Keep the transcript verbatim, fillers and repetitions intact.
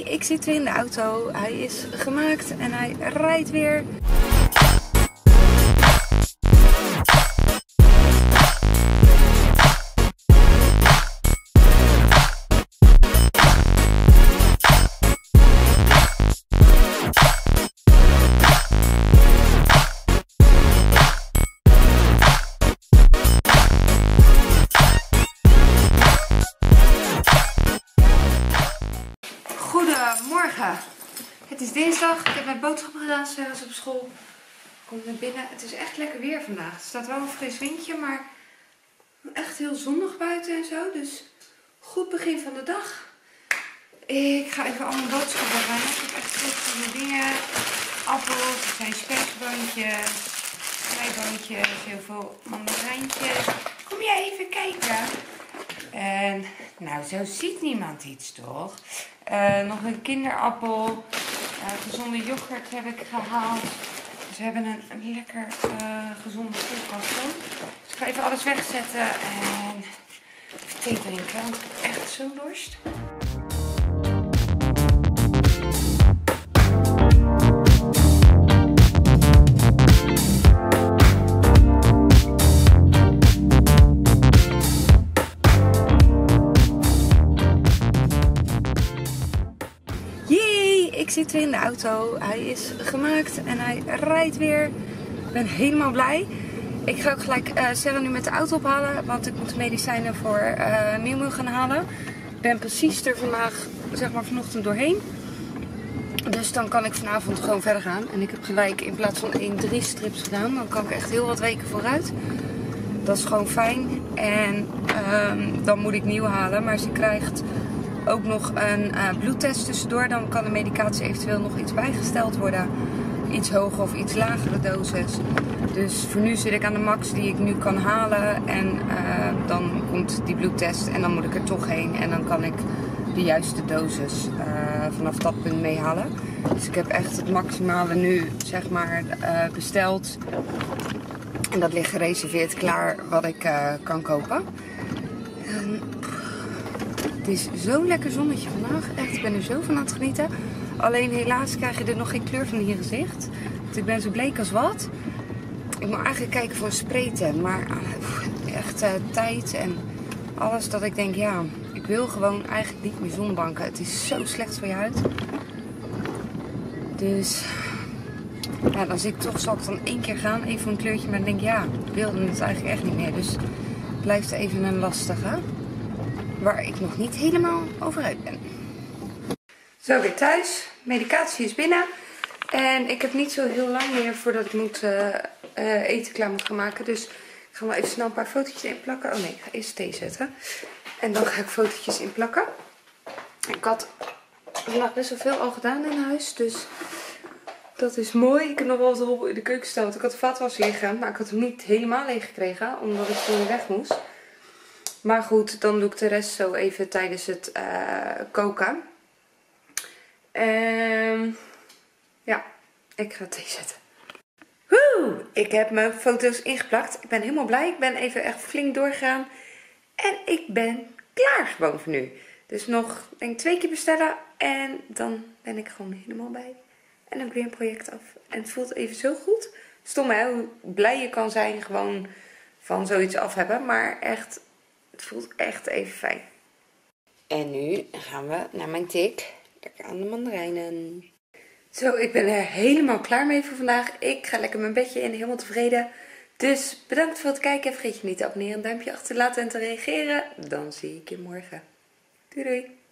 ik zit weer in de auto. Hij is gemaakt en hij rijdt weer. Goedemorgen. Het is dinsdag. Ik heb mijn boodschappen gedaan. Zij was op school. Ik kom naar binnen. Het is echt lekker weer vandaag. Er staat wel een fris windje, maar echt heel zonnig buiten en zo. Dus goed begin van de dag. Ik ga even al mijn boodschappen gaan. Ik heb echt veel goede dingen. Appels, er zijn spersieboontjes, snijboontjes, heel veel mandarijntjes. Kom jij even kijken? En nou, zo ziet niemand iets toch? Uh, nog een kinderappel. Uh, gezonde yoghurt heb ik gehaald. Dus we hebben een, een lekker uh, gezonde koelkast. Dus ik ga even alles wegzetten en even thee drinken. Want ik heb echt zo dorst. Ik zit weer in de auto. Hij is gemaakt en hij rijdt weer. Ik ben helemaal blij. Ik ga ook gelijk uh, Sarah nu met de auto ophalen. Want ik moet medicijnen voor uh, Miu gaan halen. Ik ben precies er vandaag, zeg maar vanochtend doorheen. Dus dan kan ik vanavond gewoon verder gaan. En ik heb gelijk in plaats van één, drie strips gedaan. Dan kan ik echt heel wat weken vooruit. Dat is gewoon fijn. En um, dan moet ik nieuw halen. Maar ze krijgt ook nog een uh, bloedtest tussendoor. Dan kan de medicatie eventueel nog iets bijgesteld worden. Iets hoger of iets lagere dosis. Dus voor nu zit ik aan de max die ik nu kan halen. En uh, dan komt die bloedtest en dan moet ik er toch heen. En dan kan ik de juiste dosis uh, vanaf dat punt meehalen. Dus ik heb echt het maximale nu zeg maar uh, besteld. En dat ligt gereserveerd klaar wat ik uh, kan kopen. En het is zo'n lekker zonnetje vandaag. Echt, ik ben er zo van aan het genieten. Alleen helaas krijg je er nog geen kleur van in je gezicht. Want ik ben zo bleek als wat. Ik moet eigenlijk kijken voor een spraytan. Maar uh, echt uh, tijd en alles dat ik denk, ja, ik wil gewoon eigenlijk niet meer zonnebanken. Het is zo slecht voor je huid. Dus ja, dan zit ik toch, zal ik dan één keer gaan, even voor een kleurtje. Maar dan denk ik, ja, ik wilde het eigenlijk echt niet meer. Dus het blijft even een lastige. Waar ik nog niet helemaal over uit ben. Zo, weer thuis. Medicatie is binnen. En ik heb niet zo heel lang meer voordat ik moet uh, uh, eten klaar moet gaan maken. Dus ik ga wel even snel een paar fotootjes inplakken. Oh nee, ik ga eerst thee zetten. En dan ga ik fotootjes inplakken. Ik had vandaag best wel veel al gedaan in huis. Dus dat is mooi. Ik heb nog wel wat rommel in de keuken staan. Want ik had de vaatwasser ingegaan. Maar ik had hem niet helemaal leeg gekregen. Omdat ik toen weg moest. Maar goed, dan doe ik de rest zo even tijdens het uh, koken. En ja, ik ga thee zetten. Woe! Ik heb mijn foto's ingeplakt. Ik ben helemaal blij. Ik ben even echt flink doorgegaan. En ik ben klaar gewoon voor nu. Dus nog, denk ik, twee keer bestellen. En dan ben ik gewoon helemaal bij. En dan heb ik weer een project af. En het voelt even zo goed. Stom hè, hoe blij je kan zijn gewoon van zoiets af hebben. Maar echt, het voelt echt even fijn. En nu gaan we naar mijn tik. Lekker aan de mandarijnen. Zo, ik ben er helemaal klaar mee voor vandaag. Ik ga lekker mijn bedje in, helemaal tevreden. Dus bedankt voor het kijken. Vergeet je niet te abonneren, een duimpje achter te laten en te reageren. Dan zie ik je morgen. Doei doei.